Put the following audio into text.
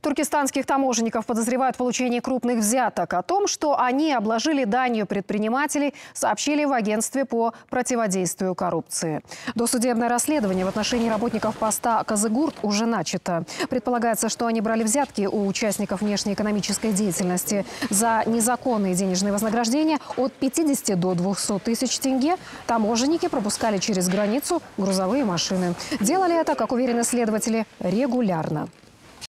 Туркестанских таможенников подозревают в получении крупных взяток. О том, что они обложили данью предпринимателей, сообщили в агентстве по противодействию коррупции. Досудебное расследование в отношении работников поста Казыгурт уже начато. Предполагается, что они брали взятки у участников внешнеэкономической деятельности. За незаконные денежные вознаграждения от 50 до 200 тысяч тенге таможенники пропускали через границу грузовые машины. Делали это, как уверены следователи, регулярно.